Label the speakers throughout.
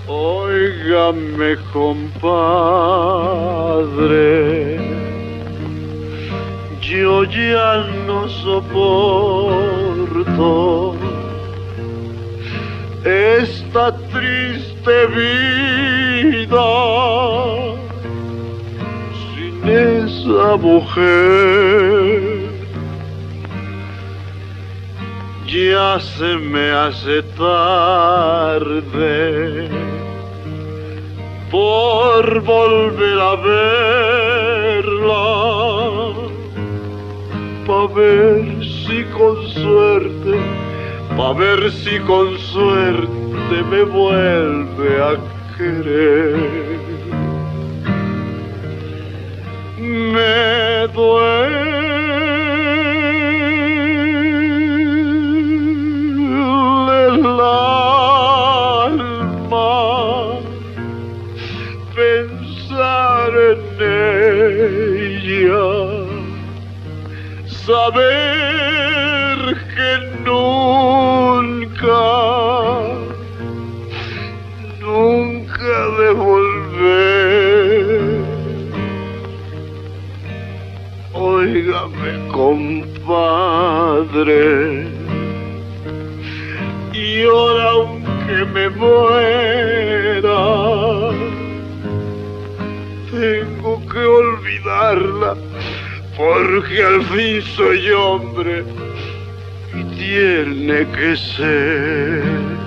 Speaker 1: Óigame, compadre, yo ya no soporto esta triste vida sin esa mujer. Ya se me hace tarde por volver a verla, pa' ver si con suerte me vuelve a querer. Me duele el alma pensar en ella, saber que nunca de volver. Óigame, compadre, y ahora aunque me muera, tengo que olvidarla, porque al fin soy hombre y tiene que ser.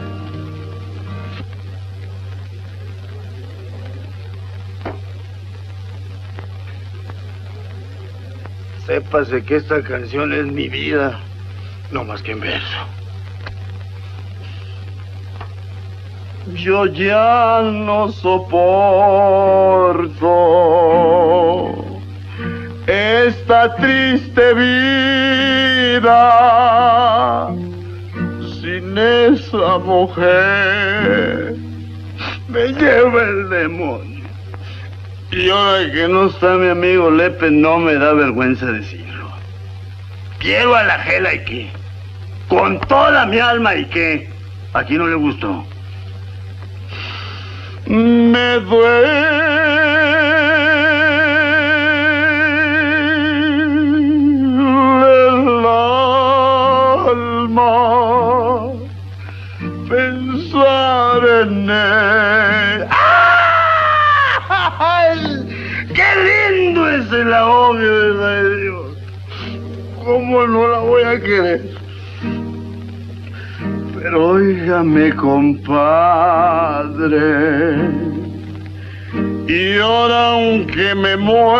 Speaker 1: Sépase que esta canción es mi vida, no más que en verso. Yo ya no soporto esta triste vida sin esa mujer. Me lleva el demonio. Y ahora que no está mi amigo Lepe, no me da vergüenza decirlo. Quiero a la Gela y qué. Con toda mi alma y qué. Aquí no le gustó. Me duele el alma pensar en él. ¡Qué lindo es el ahogue, verdad de Dios! ¿Cómo no la voy a querer? Pero óigame, compadre, y ahora aunque me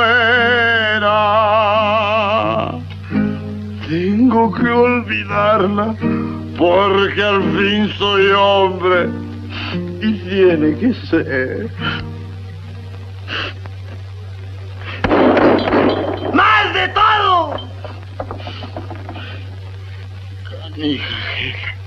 Speaker 1: muera, tengo que olvidarla, porque al fin soy hombre y tiene que ser. ¡Más de todo! Canija.